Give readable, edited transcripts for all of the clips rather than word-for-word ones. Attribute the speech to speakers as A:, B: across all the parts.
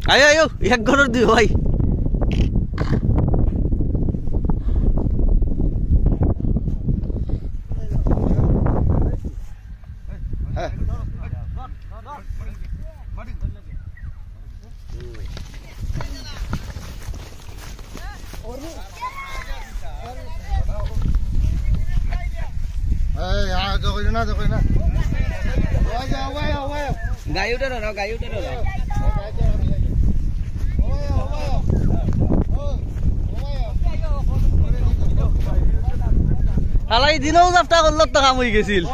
A: আয়ো আয়ো এক ঘরের দিও ভাই
B: গায়ুটা না গায়ুটা না
A: হালাই দিনও যাত্রা করলো তো কাম হয়ে গেছিল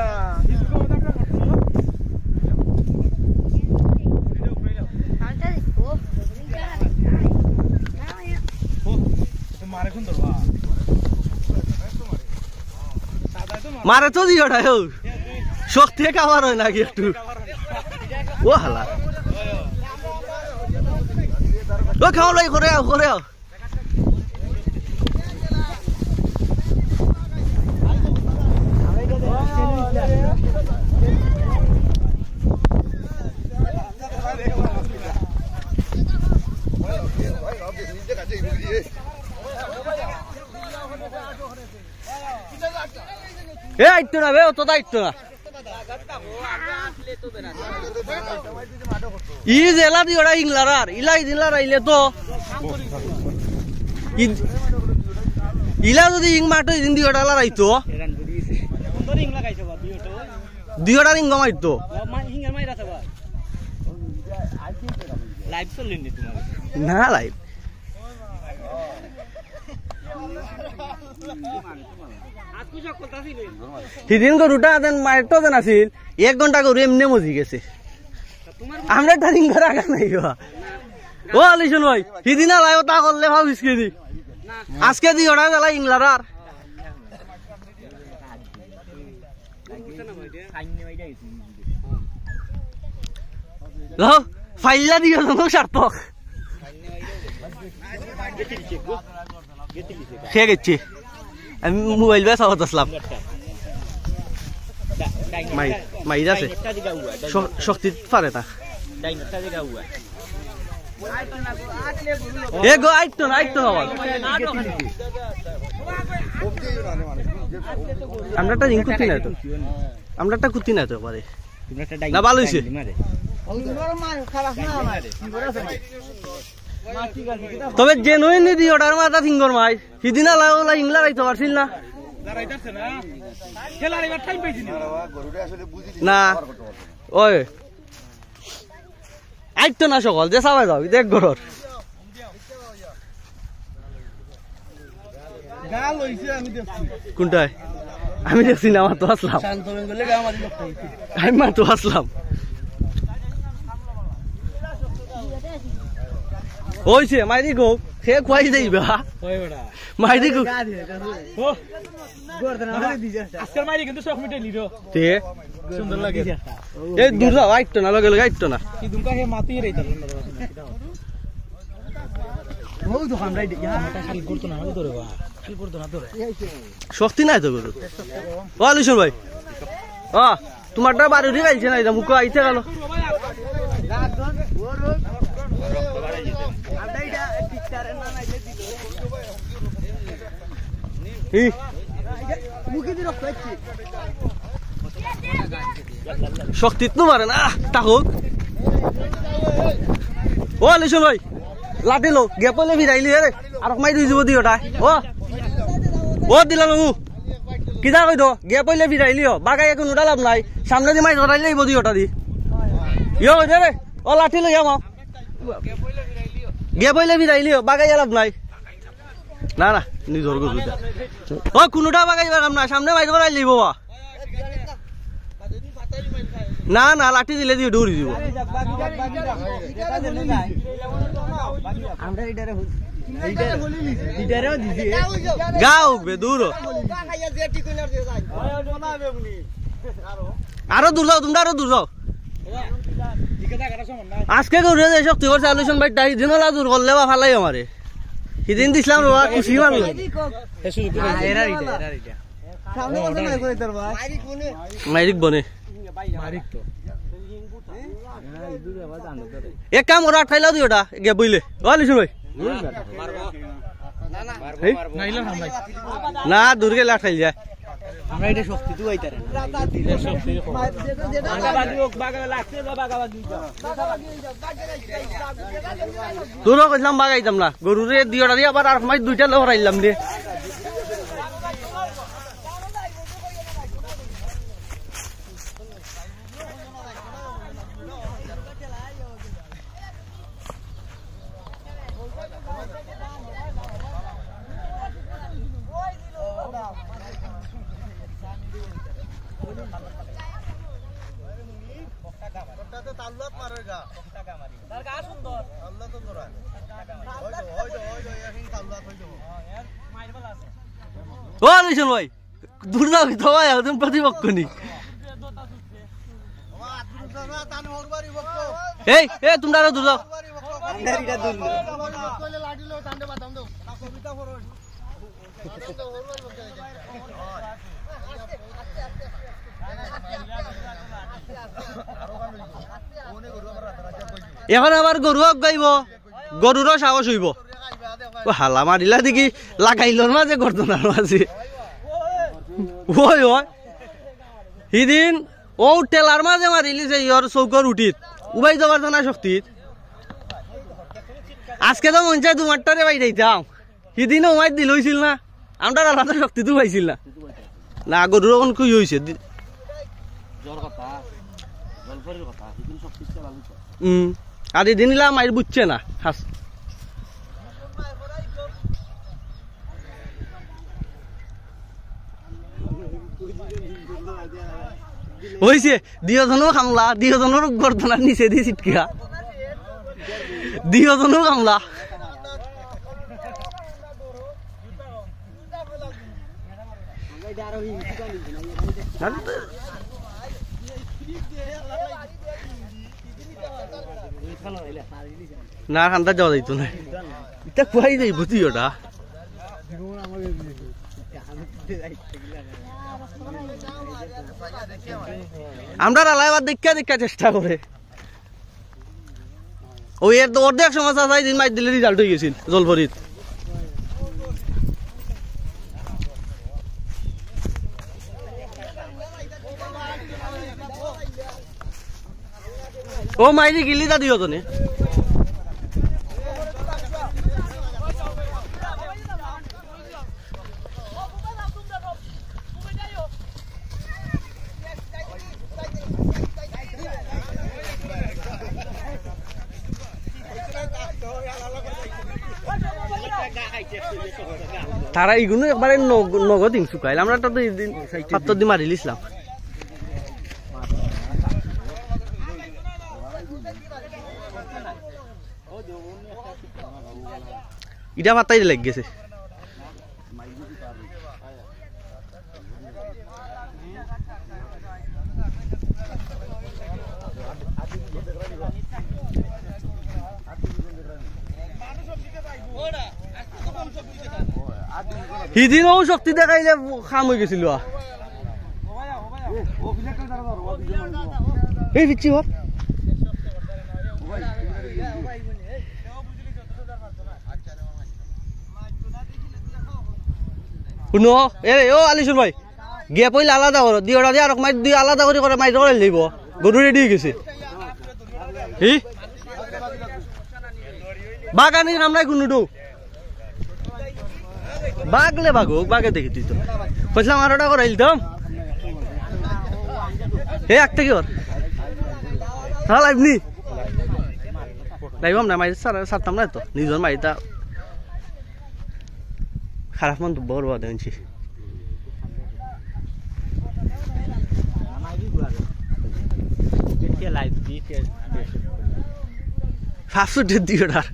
A: মারে তো দিওটা শক্তি কাবার হয় নাকি একটু ও হালা ও খাও লাই করে আও করে আও এ আইতো না বে অত দায়িত্ব না ই জেলা দি ওরা ইংলারার ইলাই দিলার আইলে তো ইলা যদি ইং মাটো ইদিন দি ওটা লারাইতো দি ওটা ইং মাইতো না লাইভ সেদিন গরুটা মায়েরটা যেন আছিল 1 ঘন্টা গরু এমনি মজি গেছে আমরা টারিং করে আগা নাই ও আলিশন ভাই সেদিন আলাই তা করলে ভাবিস কি আজকে দি ওটা গেলা ইংলারার ফাইলা দিও সার্থক খেয়ে গেছি আমি মোবাইল বেশ আওয়াজ আসলাম মাইর আছে শক্তি পারে না এ গো আইতো না আওয়াজ আমরাটা রিং কুতি না তো আমরাটা কুতি না তো পারে না ভালো হইছে তবে জেনুইনলি দি অর্ডার মাথা ফিঙ্গর মাই সিদিনা লাউলা ইংলা রাইতে পারছিল না না ওই আইতো না সকল যে সাবাই যাও দেখ ঘর কোনটায় আমি দেখছি না আমার তো আসলাম আমি মাত্র আসলাম ওইছে মাইরি গো সে খুয়াই যাইবা মাইরি গো
B: আজকাল মাইরি কিন্তু সব মিটাই লিরো
A: তে
B: সুন্দর লাগে
A: এই দূর যাও আইতো না লগে লগে আইতো না
B: কি দুমকা হে মাতি রইতা ও দোকান রাই ইয়া মাথা খালি করতো না ধরে বা খালি করতো না ধরে
A: শক্তি নাই তো গরু ও আলিশন ভাই তোমারটা বাড়ি উঠে গাইছে না এটা মুখ আইতে গেল শক্তি তো মারে না তাহুক ও আলিশন ভাই লাঠি লো গেপলে ফিরাইলি রে আর মাই দুই যাব দিওটা ও দিলাম কিদা কই তো গেপলে ফিরাইলি বাগাই এখন উঠা লাভ নাই সামনে দি মাই ধরাইলে এই বদিওটা দি ইয়ো কই রে ও লাঠি লই আমা গেপলে ফিরাইলি বাগাই লাভ নাই না না নিজর গো দুটা ও কোনটা বাগাইবা কাম না সামনে মাই ধরাইলি বাবা না না লাঠি দিলে দিয়ে দৌড়ি দিব গাও বে দূর আরো দূর যাও তোমরা আরো দূর যাও আজকে করে শক্তি করছে আলুশন ভাই তাই দিন দূর করলে বা ফালাই আমারে সেদিন দিছিলাম রোয়া খুশি মারলো মাইরিক বনে এক কাম ওরা খাইলাও দি ওটা গে বইলে ও লিসুন ভাই না দূর গেলে খাইল যায়
B: আমরা এটা শক্তি তো আইতারে
A: তোরও কইলাম বাগাইতাম না গরুরে দিওটা দিয়ে আবার আর সময় দুইটা লোক রাইলাম দিয়ে ও লিসুন ভাই দূর যাও তো ভাই একদম প্রতিপক্ষ নি এই এ তোমরা আরো দূর যাও এখন আবার গরু গাইব গরুরও সাহস হইব হালা মারিলা দেখি লাগাইল মাঝে ঘটনার মাঝে ওই ওই সিদিন ও টেলার মাঝে মারিলিছে ইয়র চৌকর উঠিত উবাই যাবার জানা শক্তিত আজকে তো মন চাই তোমারটারে বাই যাইতাম সিদিনও উমাই দিল হয়েছিল না আমরা আলাদা শক্তি তো পাইছিল না না গরুর এখন কি হয়েছে আদি দিনিলা মায়ের বুঝছে না হাস হয়েছে দিয়জনও কামলা দিয়জনের গর্দনার নিচে দিয়ে চিটকিয়া দিয়জনও কামলা না খান্তা যাওয়া যাইতো না এটা কুয়াই যাইব তুই ওটা আমরা আলাইবার দেখা দেখা চেষ্টা করে ওই এর তো অর্ধেক সমস্যা চাই দিন মাই দিলে রিজাল্ট হয়ে গেছিল জলপরিত ও মাইরি গিলি দা দিও তো নে তারা এইগুলো একবারে নগদ হিংসু খাইল আমরা তো সাত দিন মারি লিসলাম ইটা পাতাই লাগ গেছে সিদিনও শক্তি দেখাইলে খাম হয়ে গেছিল এই পিচ্ছি ঘর শুনো ও আলিশুর ভাই গিয়ে পইলে আলাদা করো দিওটা দিয়ে আর মাই দুই আলাদা করে মাইর করে লইব গরু রেডি হয়ে গেছে বাগানি আমরাই কোনোটো বাগলে বাঘ হোক বাঘে দেখি তুই তো কইলাম আর ওটা করাইল তো হে একটা কি ওর লাইবনি লাইবাম না মাই সারতাম না তো নিজের মাইটা খারাপ মন্তব্য করবো দেখছি ফার্স্ট ডেট দিওটার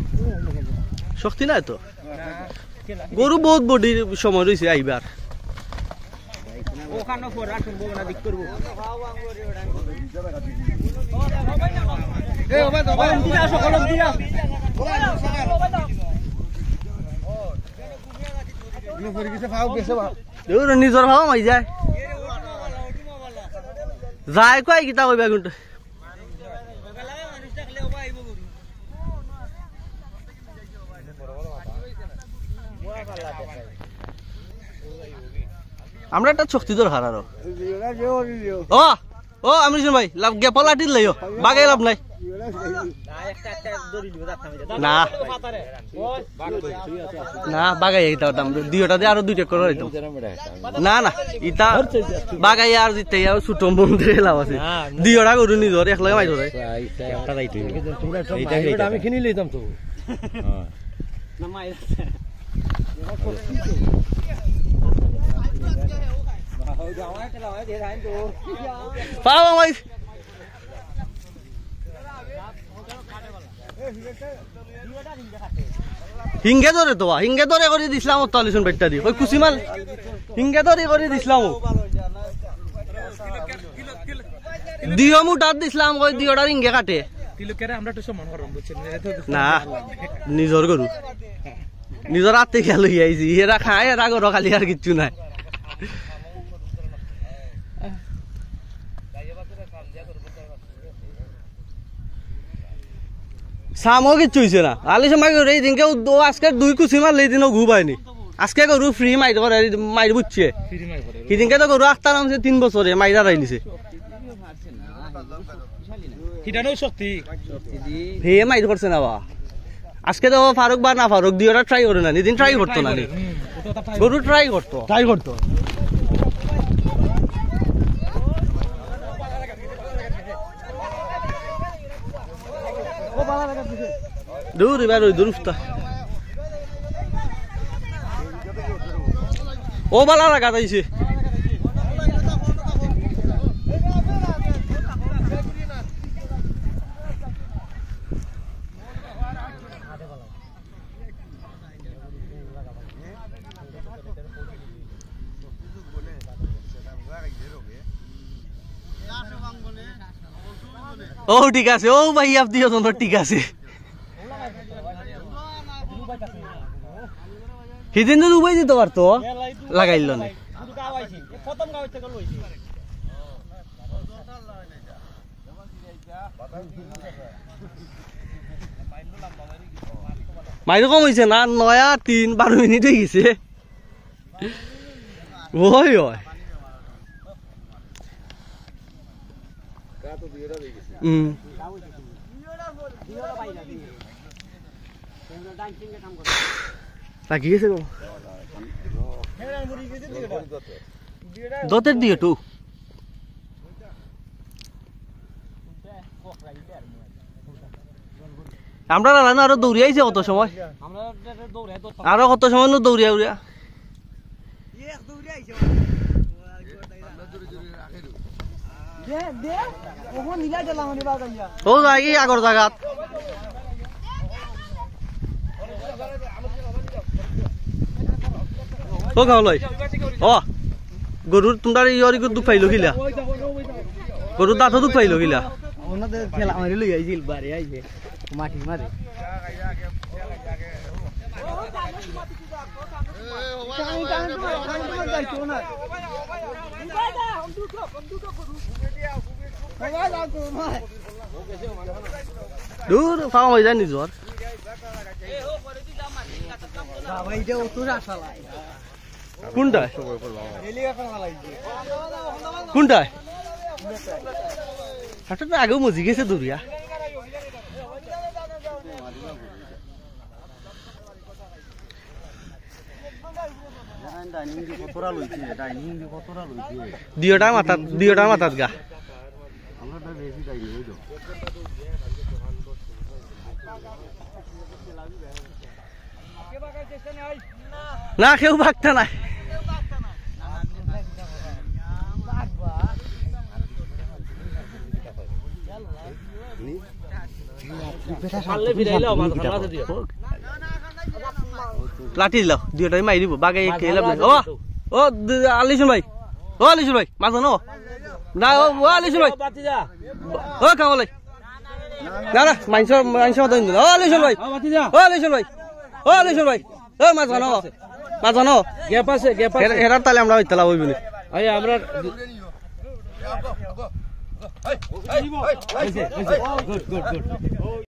A: শক্তি নাই তো গরু বহুত বডির সময় রয়েছে আইবার
B: ওখানে পর রাখুন বগনা দিক করব এ ওবা তো কলম দিয়া আসো কলম দিয়া নো ফরি কিছে ফাও গেছে বা
A: দেউর নিজর ভাও মাই যায় যায় কই কিতা কইবা কিন্তু আমরা একটা শক্তি দরকার আরো ও ও আমরিশন ভাই লাভ গে পলাটি লইও বাগাই লাভ নাই না না বাগাই এটা দাম দুইটা দিয়ে আরো দুইটা করে দিতাম না না ইটা বাগাই আর জিতে আর ছোট মন্দিরে লাভ আছে দুইটা গরু নিজর একলগে মাই ধরে একটা যাইতে
B: এইটা আমি কিনি লইতাম তো না মাই
A: পাও মাই হিঙ্গে ধরে তো হিঙ্গে ধরে করে দিছিলাম তালিশন বেটটা দি ওই কুসিমাল হিঙ্গে ধরে করে দিছিলাম দিও মুটার দিছিলাম ওই দিওটা হিঙ্গে কাটে না নিজর গরু নিজর হাতে খেয়াল হয়ে আইছি এরা খায় এরা গরু খালি আর কিচ্ছু নাই সামও কিচ্ছু হয়েছে না আলিস এই দিনকে আজকে 2 কুচি মারলে এই দিনও ঘু পায়নি আজকে গরু ফ্রি মাইর করে মাইর বুঝছে সেদিনকে তো গরু আস্তা নামছে 3 বছরে মাইরা রাইনিছে হে মাইর করছে না বা আজকে তো ফারুক বা না ফারুক দুইটা ট্রাই করে না এদিন ট্রাই করতো না গরু ট্রাই করতো দূর এবার ওই দুরুফতা ও বালা লাগা যাইছে ও ঠিক আছে ও ভাই আপনি ঠিক আছে সেদিন তো উপায় দিতে পারতো লাগাইল না মাইর কম হয়েছে না 9:03 মিনিট হয়ে গেছে ওই ওই লাগি গেছে দতের দিয়ে তো আমরা না আরো দৌড়ে আইছে কত সময় আরো কত সময় দৌড়িয়া উড়িয়া ও যাই আগর জায়গাত ও গাঁও লয় ও গরুর তোমরা ইয়রি দুঃখ পাইলো কিলা গরুর দাঁতও দুঃখ পাইলো কিলা খেলা মারি লই আইছিল বারে আইছে মাটি মারে দূর পাওয়া হয়ে যায় নিজর কোনটায় কোনটায় হাটটা আগেও মজি গেছে দূরিয়া দিওটা মাথাত গা না কেউ ভাগতা নাই লাঠি দিল দুইটাই মারি দিব বাগে খেলাম না ও ও আলিস ভাই ও লিসু ভাই মাছ নো না ও লিসু ভাই ও কামলাই না না মাংস মতো ও লিসু ভাই ও লিসু ভাই ও লিসু ভাই ও মাছ নো
B: গ্যাপ আছে
A: হেরার তালে আমরা হইতলা হইব না
B: আমরা গুড